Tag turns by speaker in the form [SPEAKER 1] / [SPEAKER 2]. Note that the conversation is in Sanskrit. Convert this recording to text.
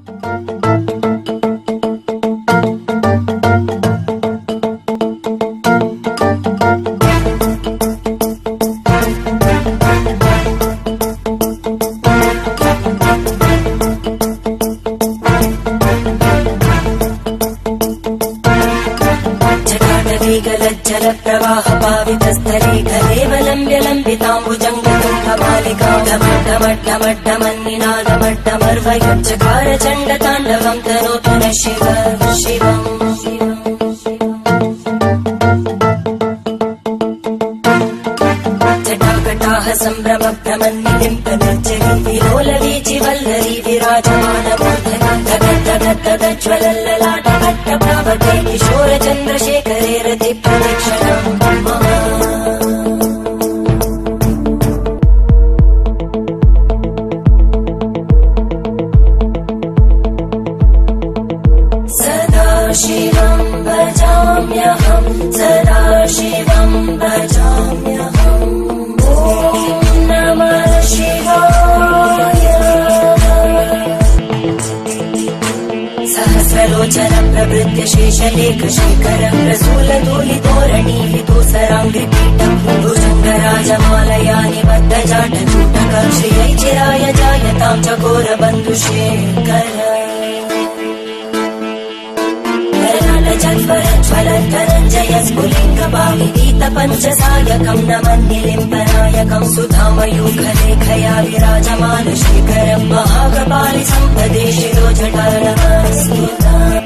[SPEAKER 1] जल प्रवाह पावितस्थले कलेवलम्ब्य लम्बिताम्बुजङ्गतुङ्गमालिका ढमड्ढमड्ढमड्ढमन्निनादमड्ढमर्वयुज्जकार चण्डताण्डवं तनोतु न शिव शिवम् जटाकटाः सम्भ्रमभ्रमन्निलिम्पनज्जली विलोलवीचि वल्लरी विराजमानमूर्धनिज्वलल्ललाटघट्टप्रावते किशोरचन्द्रशेखरे रति प्रदक्षिणम् सदा शिवम् भजाम्यहम् सदा शिवम् भजाम्यहम् ॐ नमः शिवाय सहस्रलोचन प्रवृत्य शेषलेख शेखर प्रसूलधूलितोरणीलितोसराङ्घ्रिपीठम् भुजङ्गराजमालया निबद्धजाटचूटक श्रियै चिराय जायतां चकोरबन्धुशेखर ज्वलन्तरञ्जय स्फुलिङ्गपाविनीतपञ्चसायकम् नमन्निलिम्बनायकम् सुधामयूखलेखया विराजमानशेखरम् महाकपालि सम्पदे शिरोजटानमस्तुताम्